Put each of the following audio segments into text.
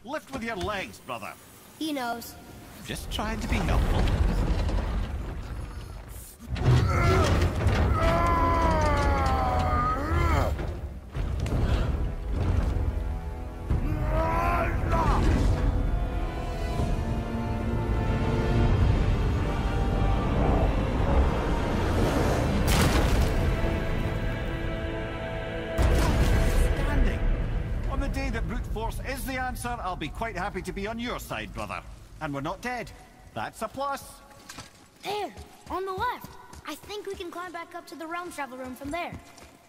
Lift with your legs, brother. He knows. Just trying to be helpful. Is the answer, I'll be quite happy to be on your side, brother. And we're not dead. That's a plus. There, on the left. I think we can climb back up to the realm travel room from there.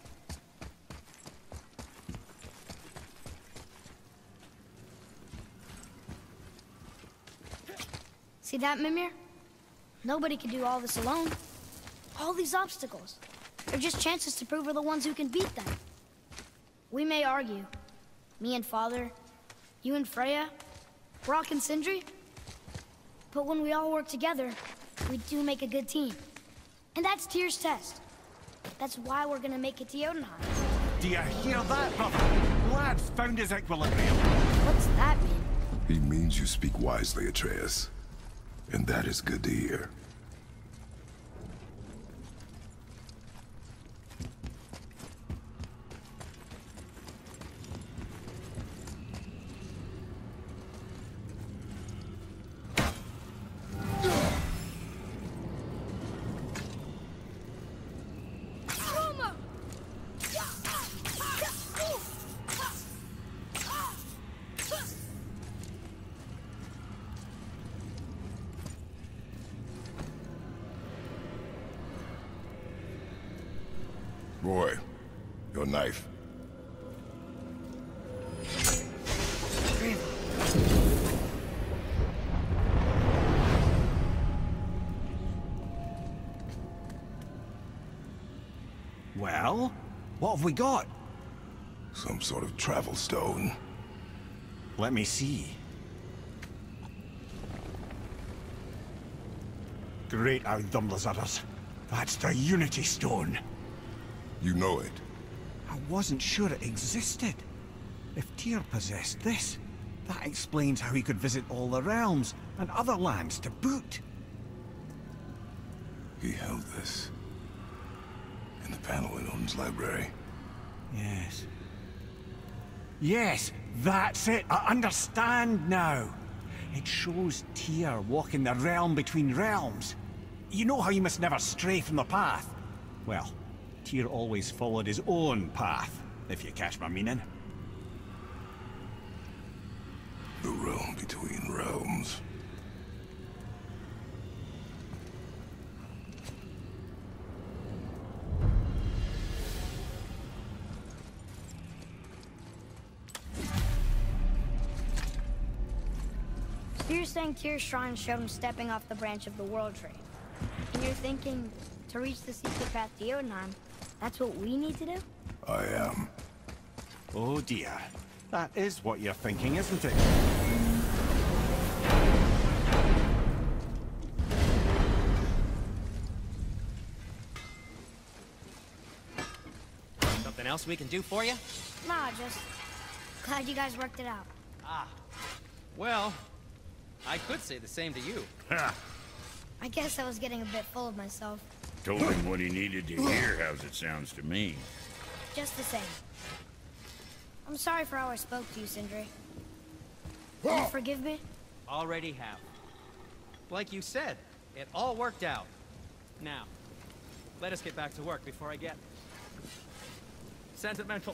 See that, Mimir? Nobody can do all this alone. All these obstacles. They're just chances to prove we're the ones who can beat them. We may argue. Me and Father, you and Freya, Brok and Sindri. But when we all work together, we do make a good team. And that's Tyr's test. That's why we're gonna make it to Jotunheim. Do you hear that, brother? Lad's found his equilibrium. What's that mean? He means you speak wisely, Atreus. And that is good to hear. Boy, your knife. Well, what have we got? Some sort of travel stone. Let me see. Great Outdumblers. That's the Unity Stone. You know it. I wasn't sure it existed. If Tyr possessed this, that explains how he could visit all the realms and other lands to boot. He held this in the panel in Odin's library. Yes. Yes, that's it. I understand now. It shows Tyr walking the realm between realms. You know how you must never stray from the path? Well, Tyr always followed his own path, if you catch my meaning. The realm between realms. You're saying Tyr's shrine showed him stepping off the branch of the World Tree. And you're thinking, to reach the secret path to Jotunheim, that's what we need to do? I am. Oh dear. That is what you're thinking, isn't it? Something else we can do for you? Nah, just glad you guys worked it out. Ah. Well, I could say the same to you. Ha! I guess I was getting a bit full of myself. Told him what he needed to hear, how's it sounds to me. Just the same. I'm sorry for how I spoke to you, Sindri. Will you forgive me? Already have. Like you said, it all worked out. Now, let us get back to work before I get sentimental.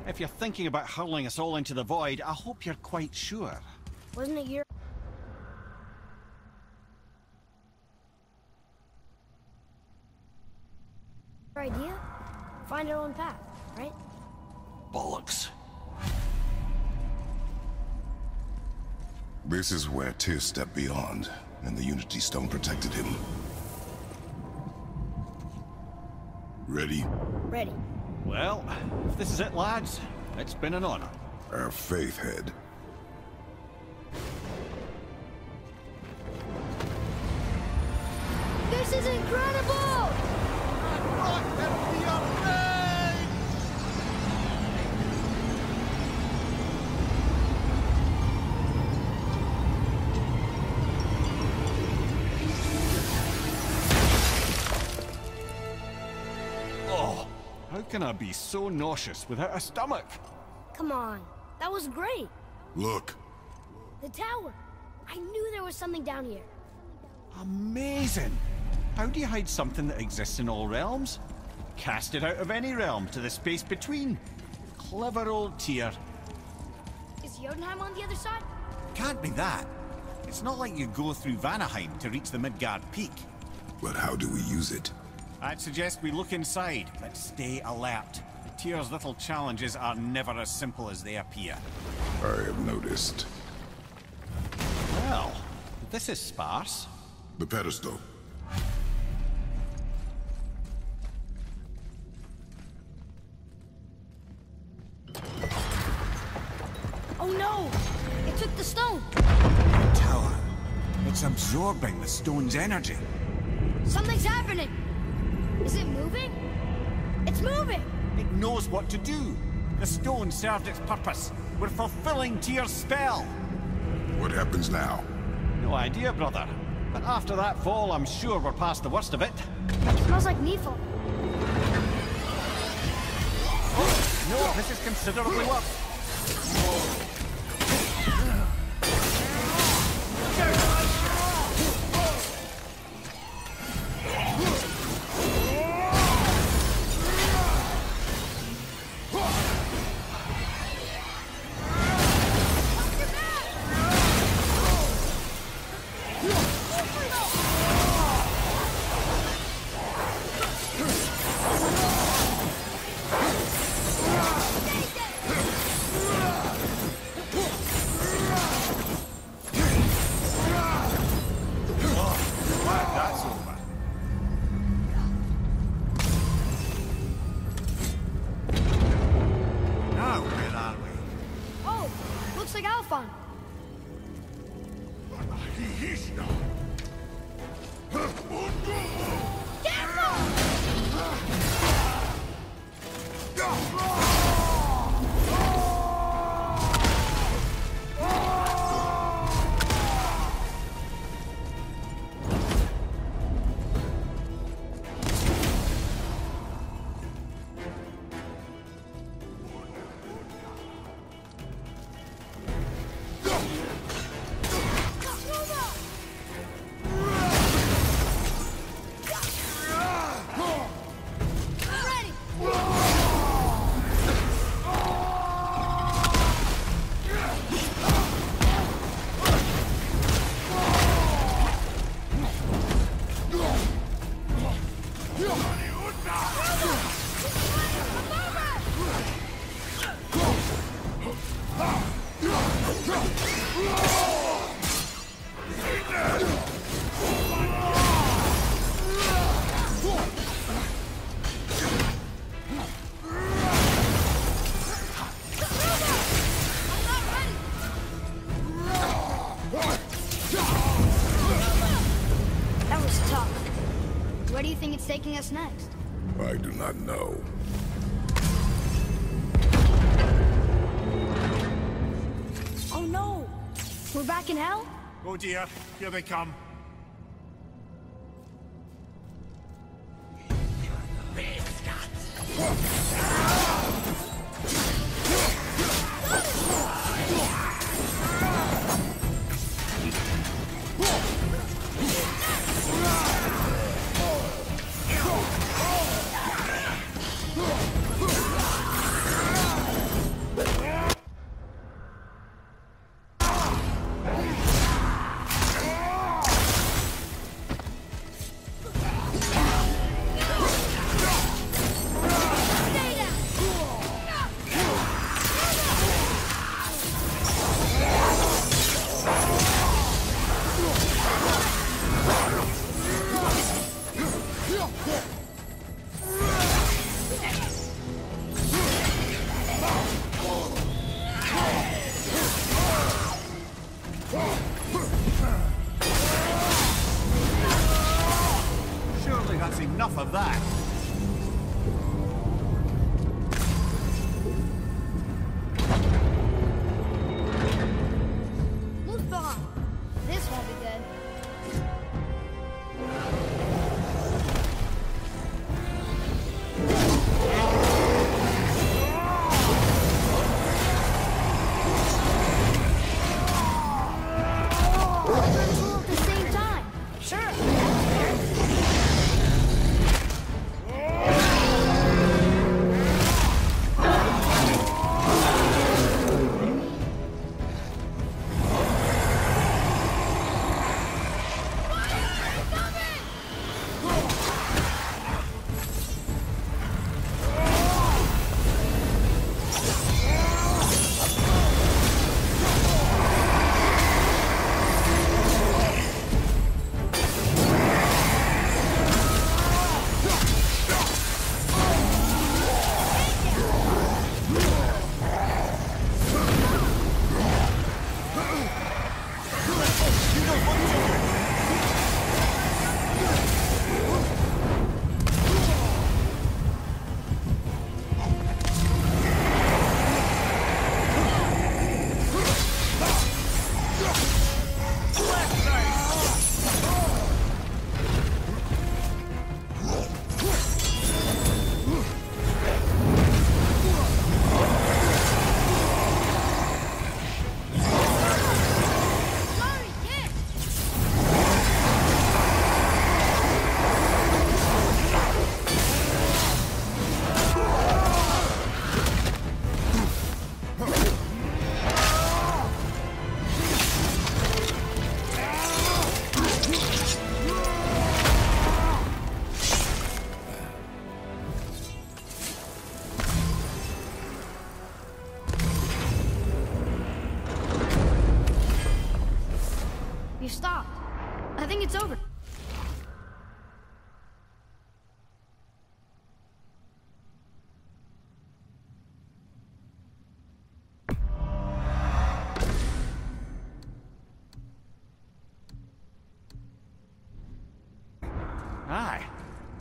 If you're thinking about hurling us all into the void, I hope you're quite sure. Wasn't it your idea? Find our own path, right? Bollocks. This is where Tyr stepped beyond, and the Unity Stone protected him. Ready? Ready. Well, if this is it, lads, it's been an honor. Our faith head. This is incredible! Oh, how can I be so nauseous without a stomach? Come on, that was great. Look. The tower. I knew there was something down here. Amazing! How do you hide something that exists in all realms? Cast it out of any realm to the space between. Clever old Tyr. Is Jotunheim on the other side? Can't be that. It's not like you go through Vanaheim to reach the Midgard Peak. But how do we use it? I'd suggest we look inside, but stay alert. Tyr's little challenges are never as simple as they appear. I have noticed. Well, this is sparse. The pedestal. Oh no! It took the stone! The tower. It's absorbing the stone's energy. Something's happening! Is it moving? It's moving! It knows what to do. The stone served its purpose. We're fulfilling Tyr's spell. What happens now? No idea, brother. But after that fall, I'm sure we're past the worst of it. It smells like Nephil. No, this is considerably worse. That's over. Now, where are we? Oh, looks like Alphon. That was tough. Where do you think it's taking us next? I do not know. Oh no! We're back in hell? Oh dear, here they come.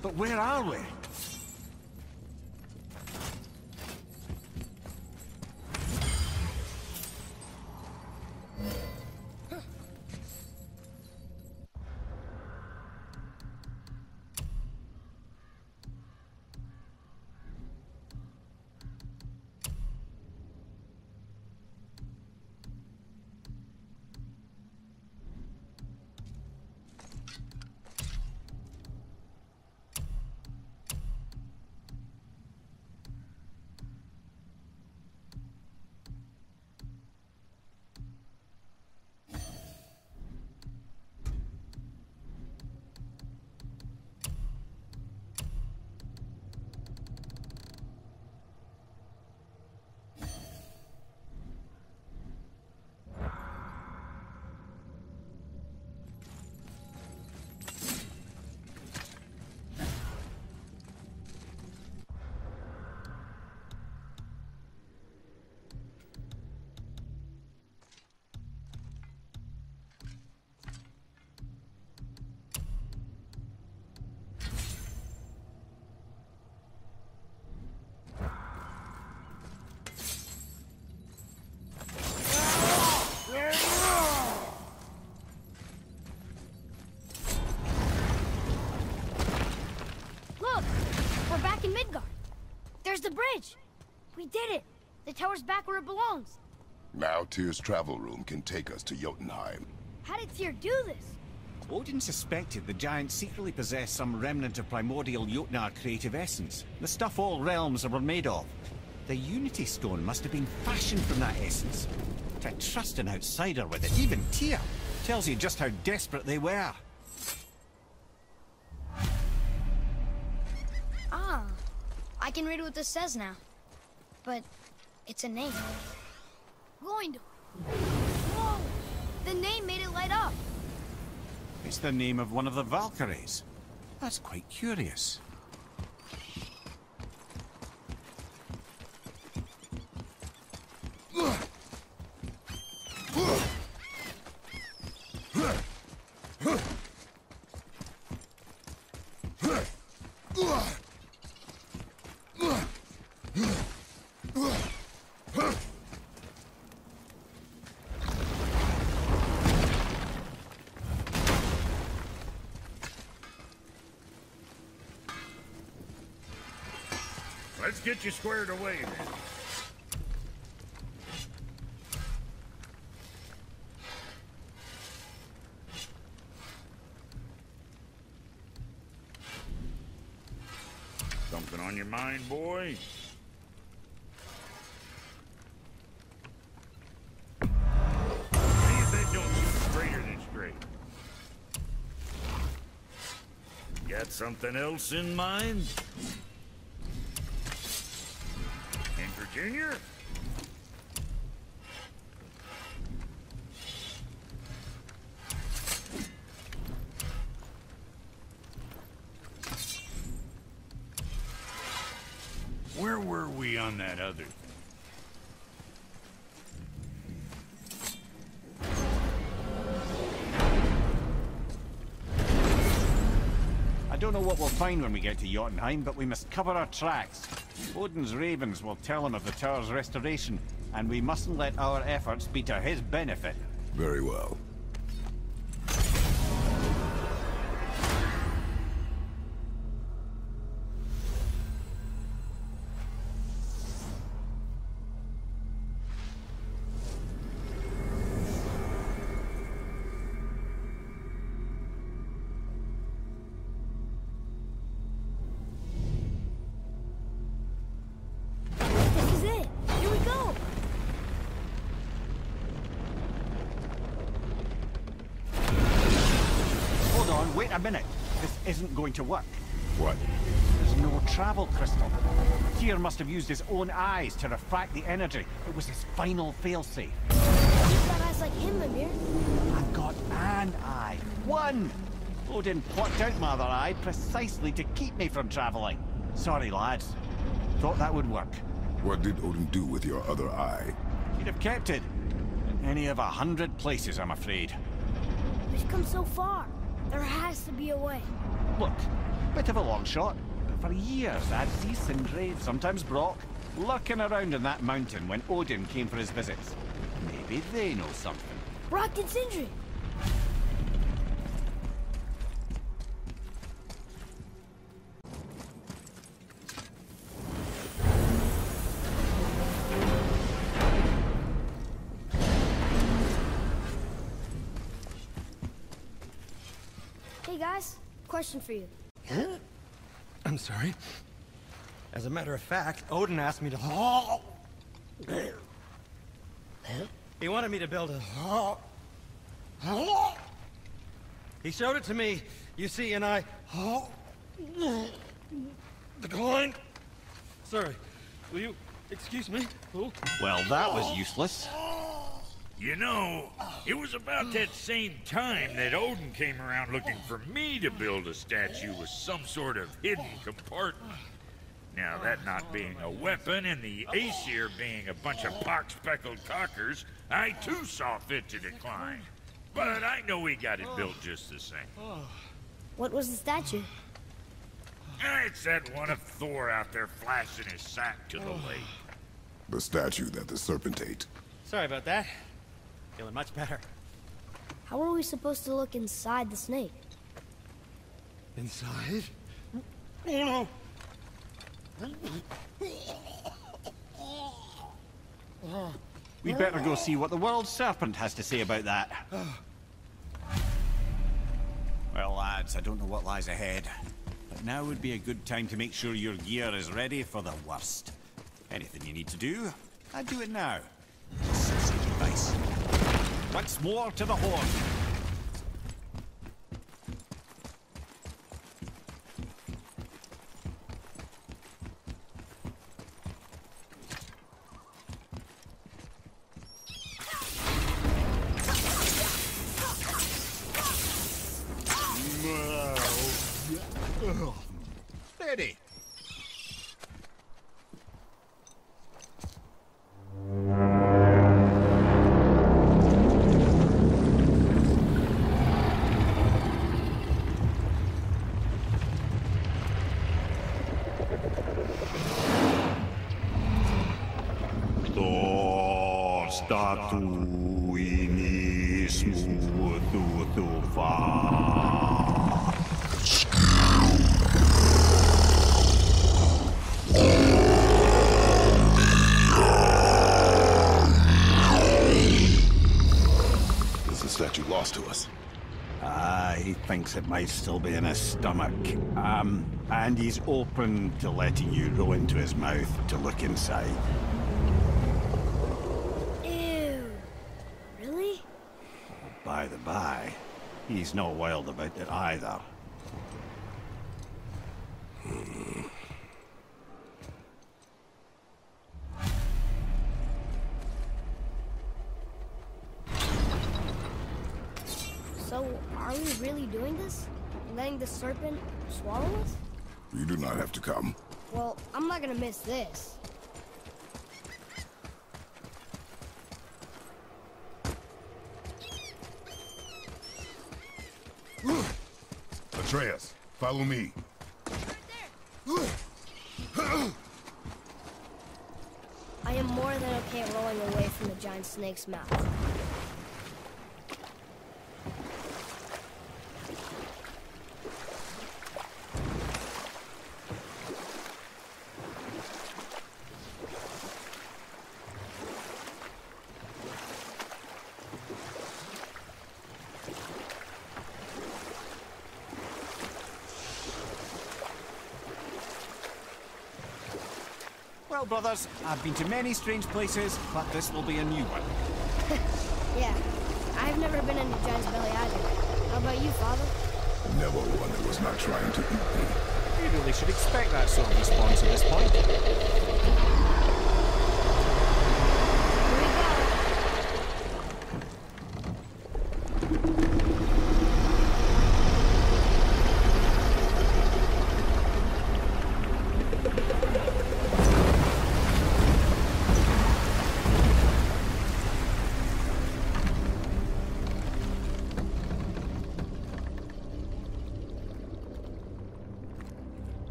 But where are we? There's the bridge! We did it! The tower's back where it belongs. Now Tyr's travel room can take us to Jotunheim. How did Tyr do this? Odin suspected the giant secretly possessed some remnant of primordial Jotnar creative essence. The stuff all realms were made of. The Unity Stone must have been fashioned from that essence. To trust an outsider with it, even Tyr, tells you just how desperate they were. Ah, I can read what this says now. But it's a name. Gloindor. Whoa! The name made it light up. It's the name of one of the Valkyries. That's quite curious. Let's get you squared away, then. Something on your mind, boy? See if that don't shoot straighter than straight. Got something else in mind? Junior? Where were we on that other thing? I don't know what we'll find when we get to Jotunheim, but we must cover our tracks. Odin's ravens will tell him of the tower's restoration, and we mustn't let our efforts be to his benefit. Very well. Wait a minute. This isn't going to work. What? There's no travel crystal. Tyr must have used his own eyes to refract the energy. It was his final failsafe. You've got eyes like him, Mimir. I've got an eye. One! Odin plucked out my other eye precisely to keep me from traveling. Sorry, lads. Thought that would work. What did Odin do with your other eye? He'd have kept it. In any of 100 places, I'm afraid. We've come so far. There has to be a way. Look, Bit of a long shot, but for years I'd see Sindri, sometimes Brock, lurking around in that mountain when Odin came for his visits. Maybe they know something. Brock and Sindri. Hey guys, question for you. I'm sorry. As a matter of fact, Odin asked me to... He wanted me to build a... He showed it to me, you see, and I... Declined. Sorry, will you excuse me? Oh. Well, that was useless. You know, it was about that same time that Odin came around looking for me to build a statue with some sort of hidden compartment. Now, that not being a weapon and the Aesir being a bunch of pock-speckled cockers, I too saw fit to decline. But I know we got it built just the same. What was the statue? It's that one of Thor out there flashing his sack to the lake. The statue that the serpent ate. Sorry about that. Feeling much better. How are we supposed to look inside the snake? Inside? Oh no! We'd better go see what the world serpent has to say about that. Well, lads, I don't know what lies ahead, but now would be a good time to make sure your gear is ready for the worst. Anything you need to do, I'd do it now. Sausage advice. Once more to the horn. Steady. To us. He thinks it might still be in his stomach. And he's open to letting you roll into his mouth to look inside. Ew. Really? By the by, he's not wild about it either. So, are we really doing this? Letting the serpent swallow us? You do not have to come. Well, I'm not gonna miss this. Atreus, follow me. I am more than okay rolling away from the giant snake's mouth. Well, brothers, I've been to many strange places, but this will be a new one. Yeah, I've never been in a giant's belly either. How about you, Father? Never one that was not trying to eat me. You really should expect that sort of response at this point. Here we go.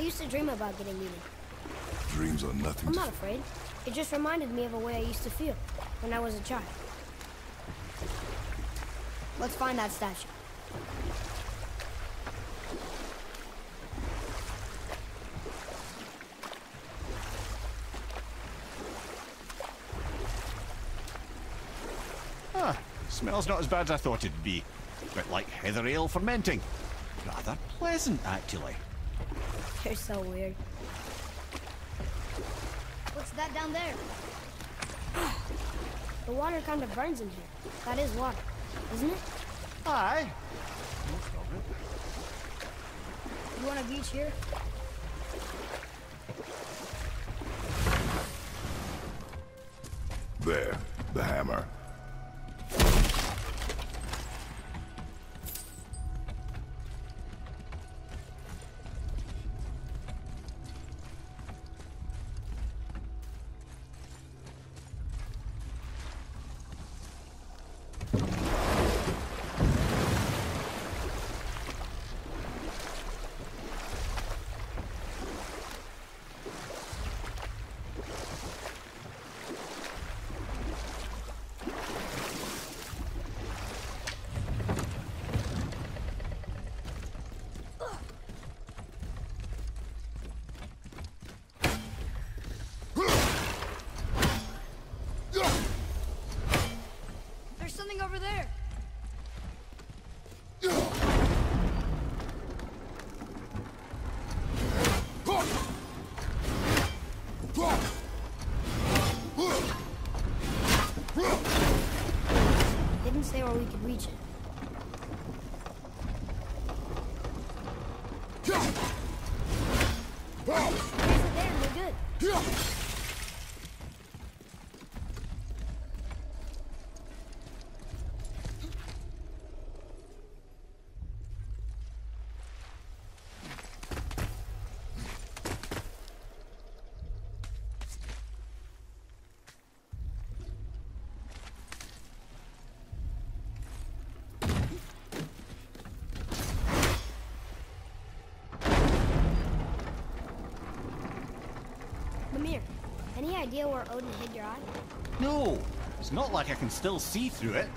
used to dream about getting muted. Dreams are nothing I'm to... not afraid. It just reminded me of a way I used to feel when I was a child. Let's find that statue. Ah, smells not as bad as I thought it'd be. Bit like heather ale fermenting. Rather pleasant, actually. You're so weird. What's that down there? The water kind of burns in here. That is water, isn't it? Aye. You want a beach here? There, the hammer. There's something over there. Didn't say where we could reach it. There's it there, we're good. Mimir, any idea where Odin hid your eye? No, it's not like I can still see through it.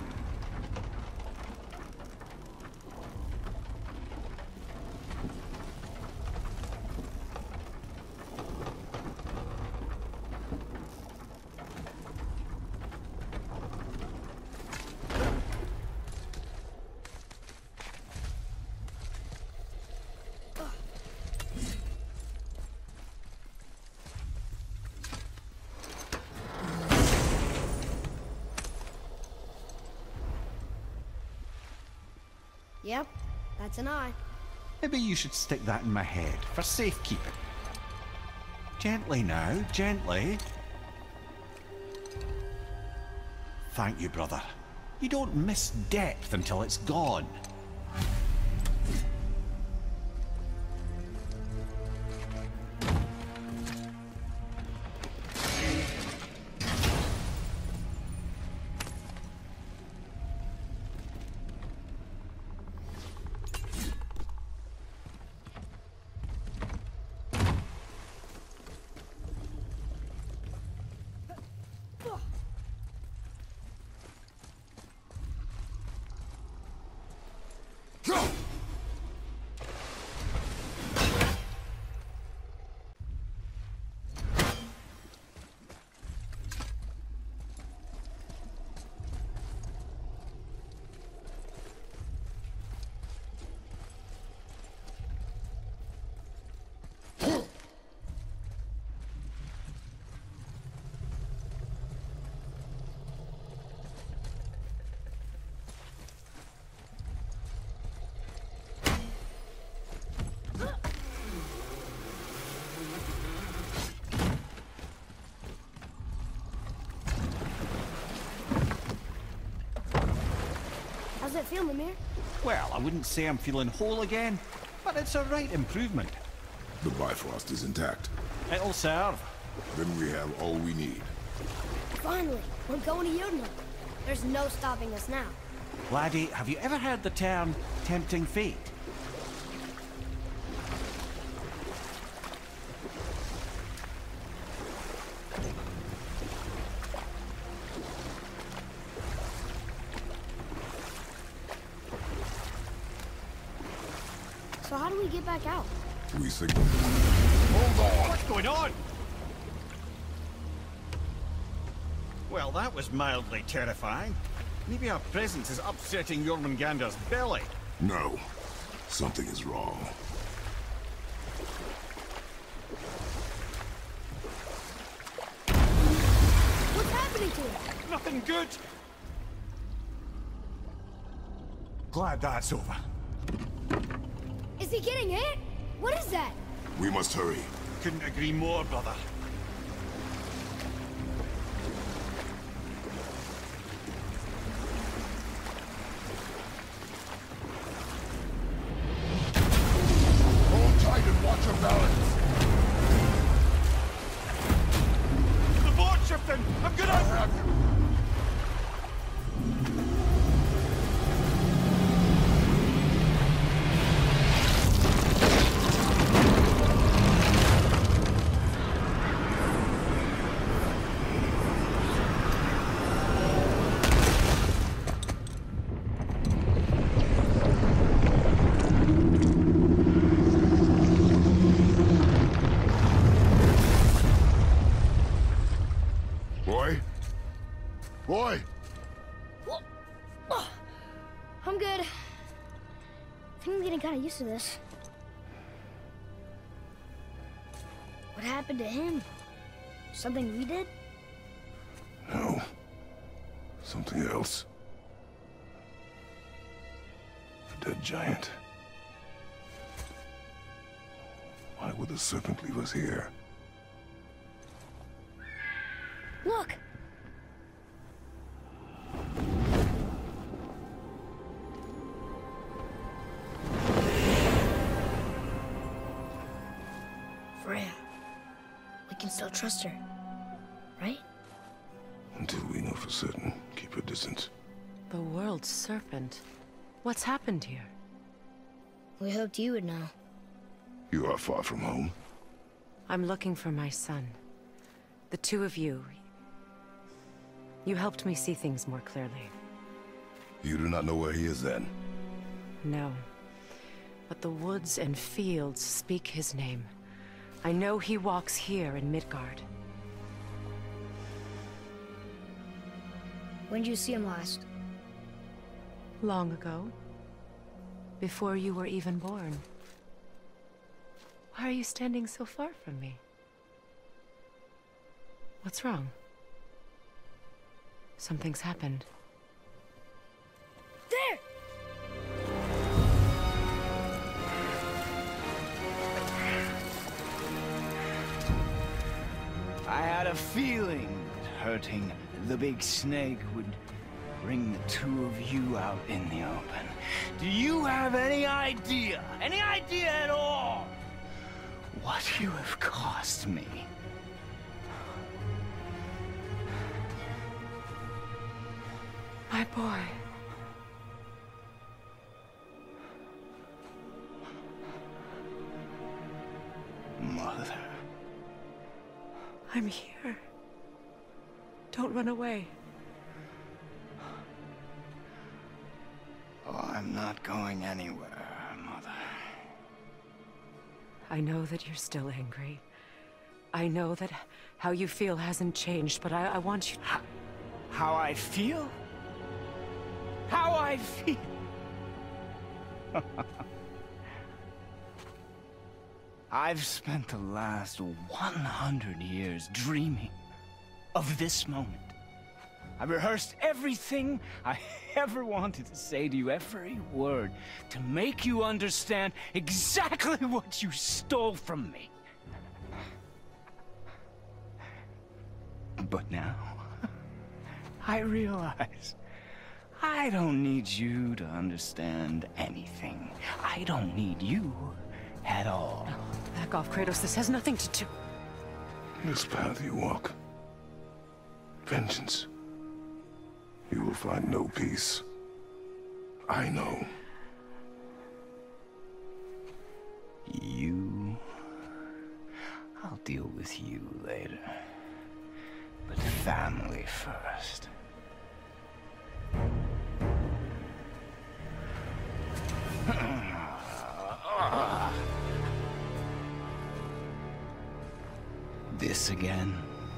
Yep, that's an eye. Maybe you should stick that in my head for safekeeping. Gently now, gently. Thank you, brother. You don't miss depth until it's gone. How's it feel, Mimir? Well, I wouldn't say I'm feeling whole again, but it's a right improvement. The Bifrost is intact. It'll serve. Then we have all we need. Finally, we're going to Jotunheim. There's no stopping us now. Laddie, have you ever heard the term tempting fate? So how do we get back out? We signal. Hold on! What's going on? Well, that was mildly terrifying. Maybe our presence is upsetting Jormungandr's belly. No. Something is wrong. What's happening to it? Nothing good. Glad that's over. Is he getting hit? What is that? We must hurry. Couldn't agree more, brother. Hold tight and watch your balance. The boat's shifting! I'm gonna... Boy! I'm good. I think I'm getting kind of used to this. What happened to him? Something we did? No. Something else. A dead giant. Why would the serpent leave us here? Look! Freya. We can still trust her, right? Until we know for certain, keep her distant. The world's serpent. What's happened here? We hoped you would know. You are far from home. I'm looking for my son. The two of you. You helped me see things more clearly. You do not know where he is then? No. But the woods and fields speak his name. I know he walks here in Midgard. When did you see him last? Long ago. Before you were even born. Why are you standing so far from me? What's wrong? Something's happened. There! I had a feeling that hurting the big snake would bring the two of you out in the open. Do you have any idea at all, what you have cost me? My boy. Mother. I'm here. Don't run away. Oh, I'm not going anywhere, Mother. I know that you're still angry. I know that how you feel hasn't changed, but I want you... How I feel? How I feel? I've spent the last 100 years dreaming of this moment. I rehearsed everything I ever wanted to say to you, every word, to make you understand exactly what you stole from me. But now, I realize I don't need you to understand anything. I don't need you at all. No, back off, Kratos. This has nothing to do... This path you walk. Vengeance. You will find no peace. I know. You... I'll deal with you later. But family first. this again?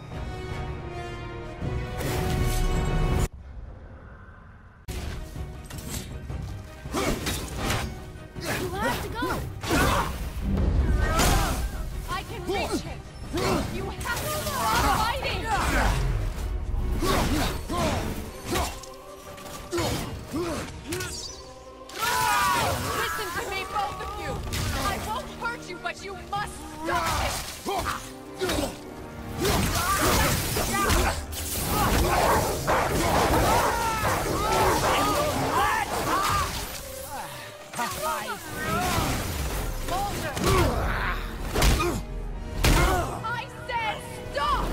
You have to go! I can reach him! You have to stop fighting! Listen to me, both of you! I won't hurt you, but you must stop it! I said stop!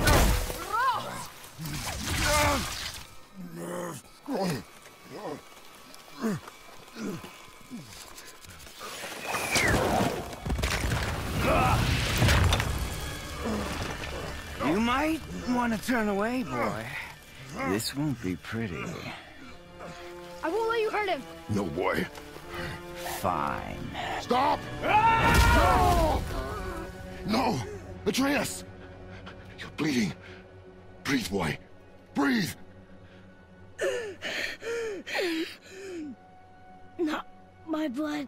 You might want to turn away, boy. This won't be pretty. I won't let you hurt him! No, boy. Fine. Stop! No! No! Atreus! You're bleeding. Breathe, boy. Breathe! Not my blood.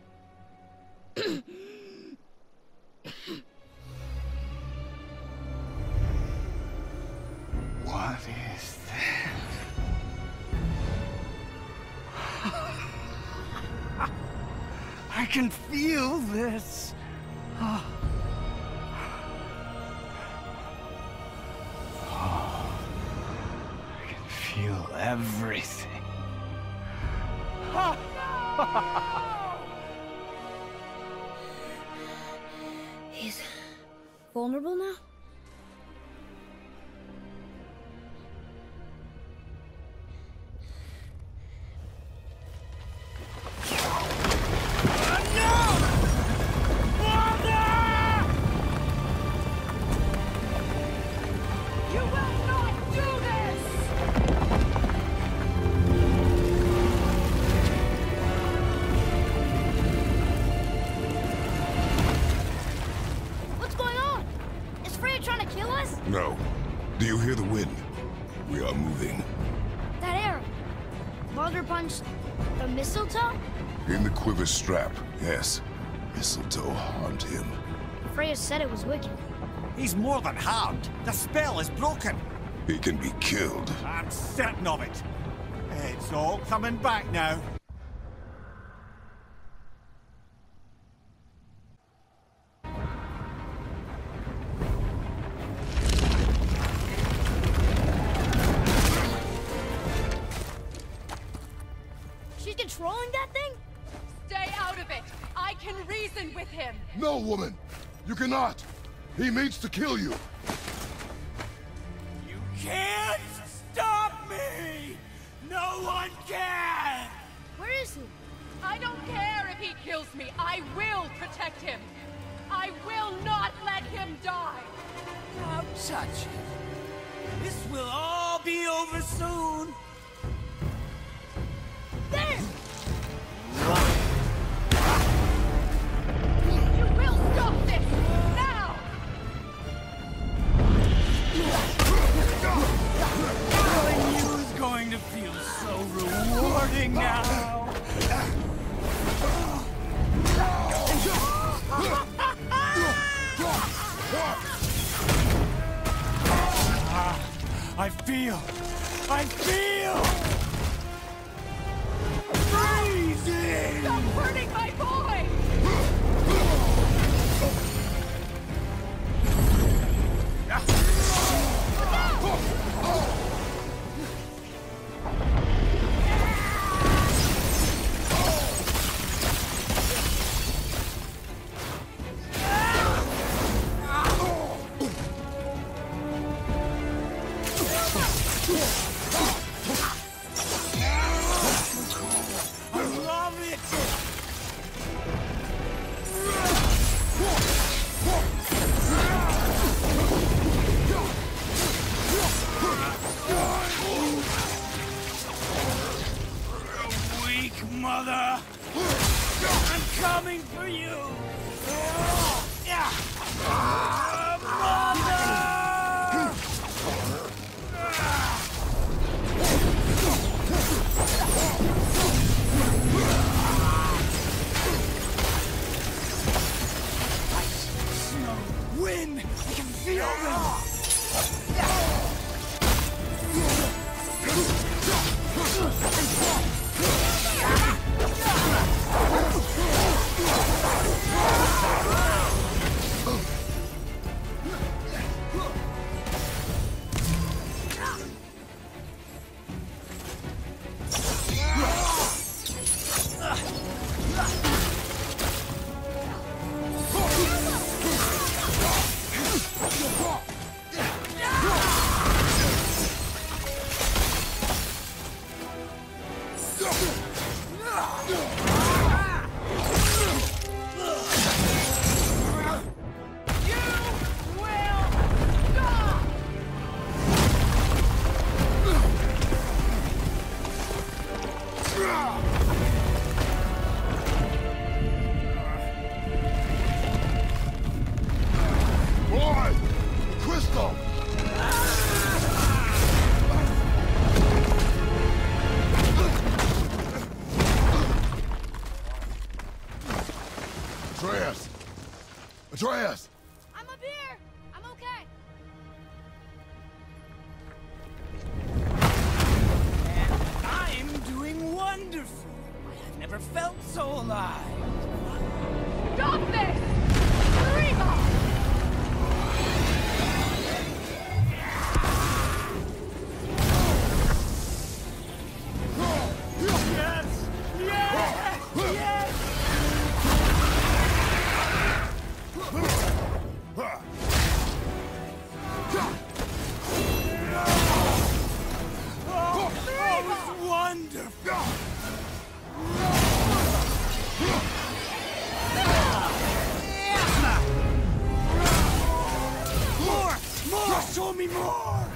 What is this? I can feel this. I can feel everything. He's vulnerable now? You will not do this! What's going on? Is Freya trying to kill us? No. Do you hear the wind? We are moving. That arrow. Baldur punched the mistletoe? In the quiver strap, yes. Mistletoe harmed him. Freya said it was wicked. He's more than harmed. The spell is broken. He can be killed. I'm certain of it. It's all coming back now. She's controlling that thing? Stay out of it! I can reason with him! No, woman! You cannot! He means to kill you! You can't stop me! No one can! Where is he? I don't care if he kills me. I will protect him. I will not let him die. Don't touch him. This will all be over soon. There! You will stop this now. I knew it was going to feel so rewarding now. I feel freezing! Stop hurting my boy. I love it! Weak mother! I'm coming for you! Mother! Show me more!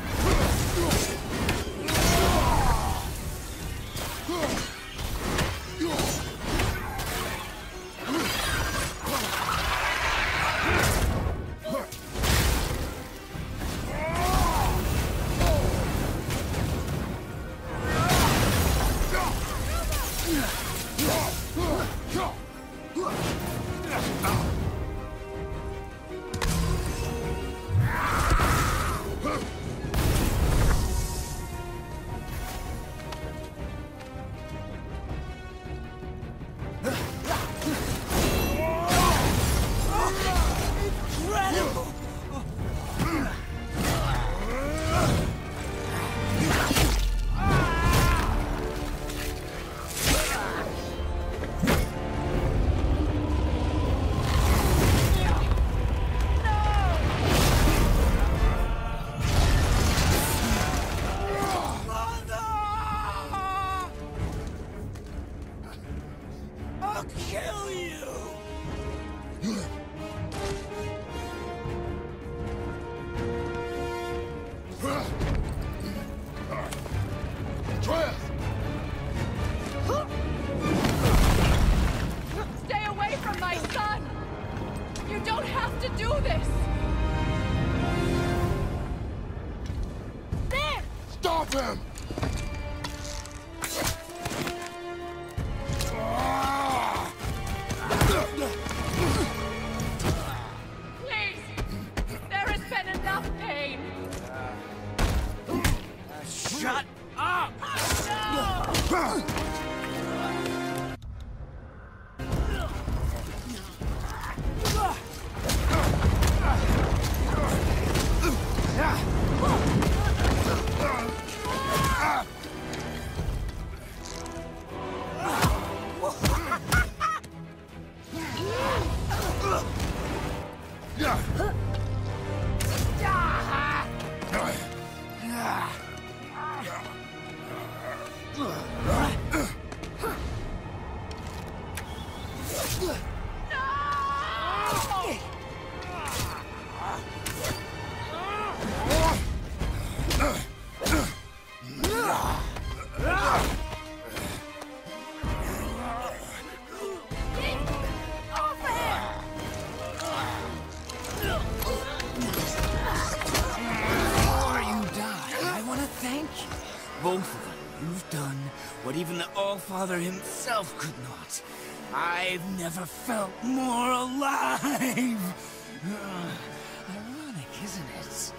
Stay away from my son! You don't have to do this! There! Stop him! Please! There has been enough pain! Shut up! Both of you, you've done what even the All-Father himself could not. I've never felt more alive! Ironic, isn't it?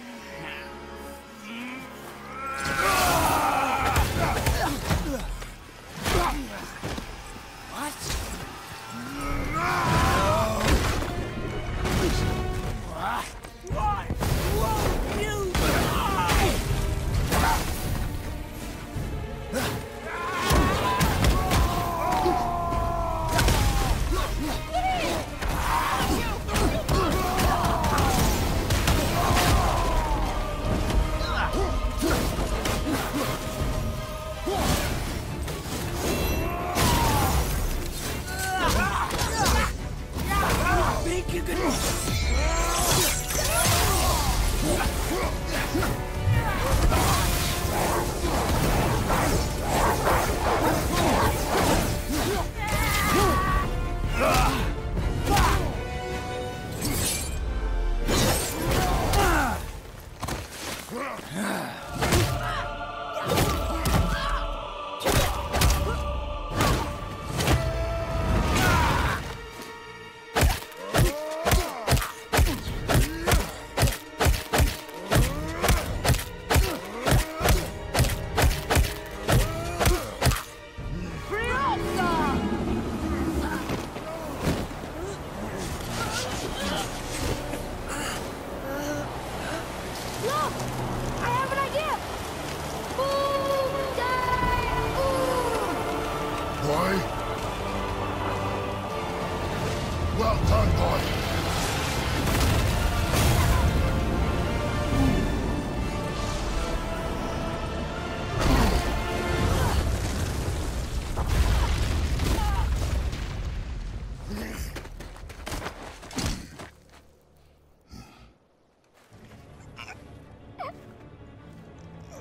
Well done, boy.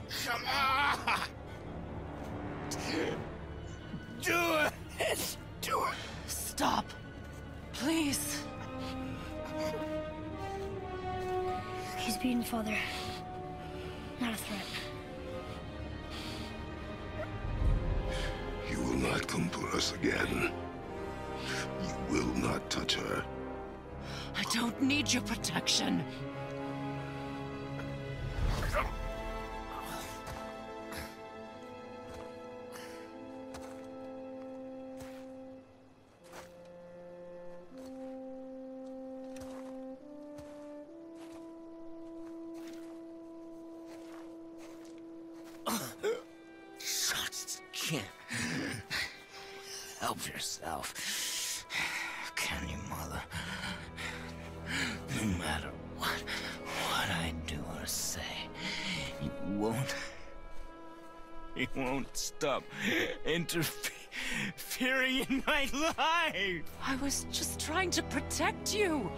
Come on! Do it! Do it! Stop. Please. He's beaten, Father. Not a threat. You will not come for us again. You will not touch her. I don't need your protection. Just can't help yourself. Can you, Mother? No matter what I do or say, you won't stop interfering in my life. I was just trying to protect you.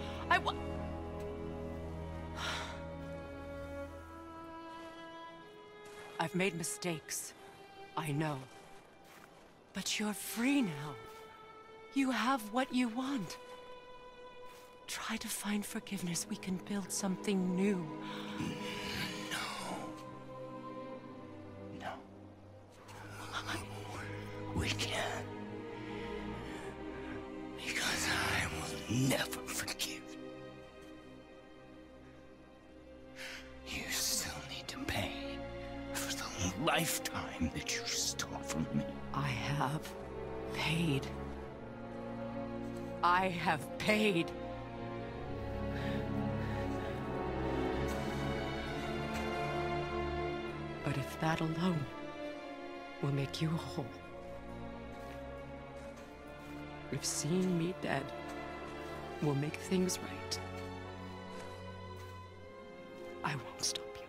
I've made mistakes. I know. But you're free now. You have what you want. Try to find forgiveness. We can build something new. No. We can't. Because I will never forgive. You still need to pay for the lifetime that you stole from me. I have paid. I have paid. But if that alone will make you whole, if seeing me dead will make things right, I won't stop you.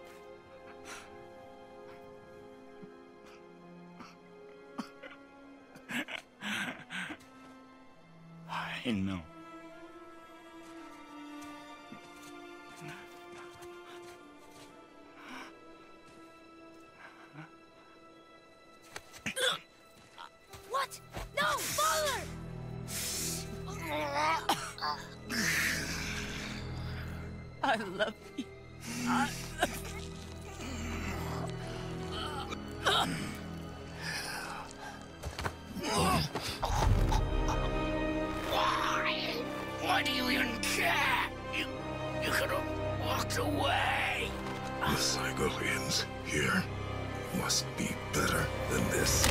I know. What? No, Father! I love you. Why do you even care? You could have walked away. The Sigolians here must be better than this.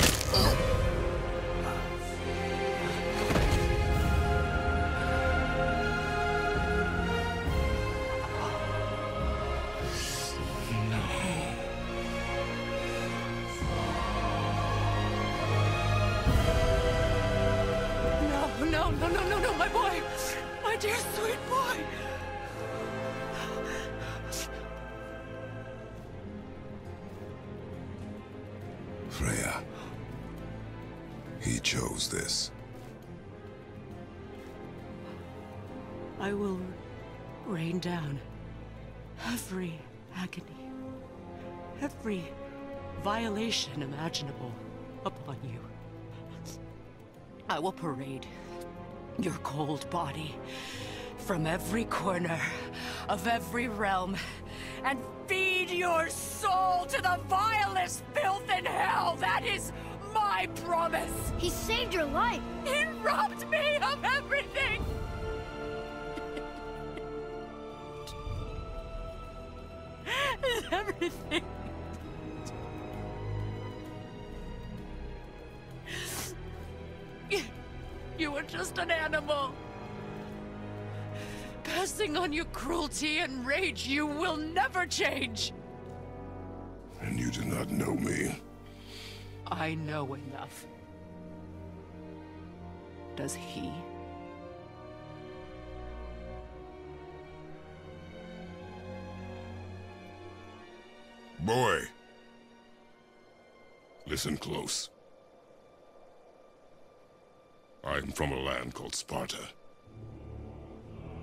No, my boy! My dear sweet boy! Freya. He chose this. I will rain down every agony, every violation imaginable upon you. I will parade your cold body from every corner of every realm and feed your soul to the vilest filth in hell. That is my promise. He saved your life. He robbed me of everything. Everything. You were just an animal. Passing on your cruelty and rage, you will never change. And you do not know me. I know enough. Does he? Boy. Listen close. I'm from a land called Sparta.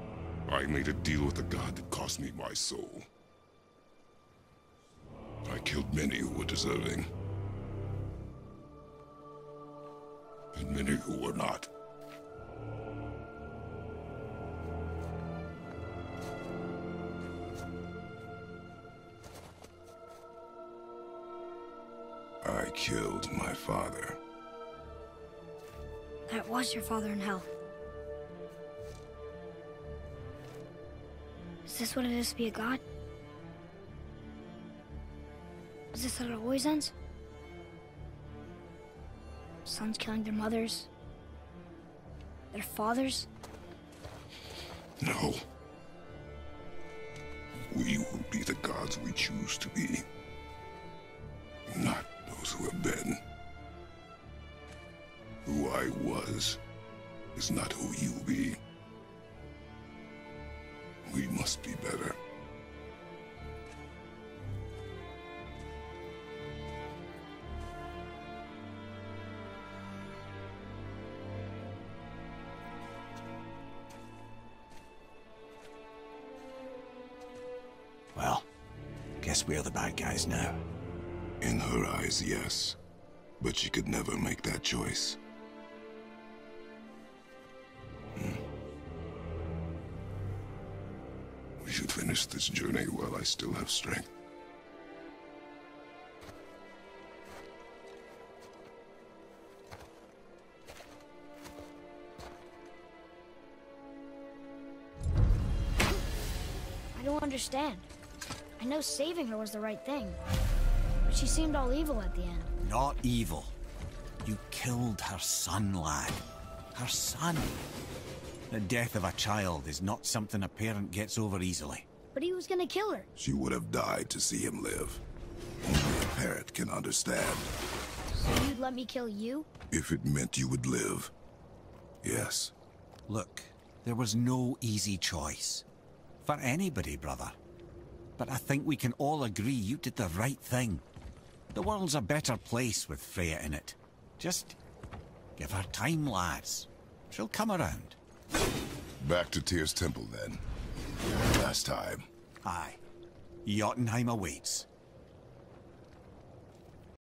I made a deal with the god that cost me my soul. I killed killed many who were deserving. And many who were not. I killed my father. That was your father in hell. Is this what it is to be a god? Is this how it always ends? Sons killing their mothers? Their fathers? No. We will be the gods we choose to be. Not those who have been. Who I was is not who you be. We must be better. Well, guess we're the bad guys now. In her eyes, yes. But she could never make that choice. We should finish this journey while I still have strength. I don't understand. I know saving her was the right thing. But she seemed all evil at the end. Not evil. You killed her son, lad. Her son. The death of a child is not something a parent gets over easily. But he was gonna kill her. She would have died to see him live. Only a parent can understand. So you'd let me kill you? If it meant you would live. Yes. Look, there was no easy choice. For anybody, brother. But I think we can all agree you did the right thing. The world's a better place with Freya in it. Just give her time, lads. She'll come around. Back to Tyr's temple, then. Last time. Aye. Jotunheim awaits.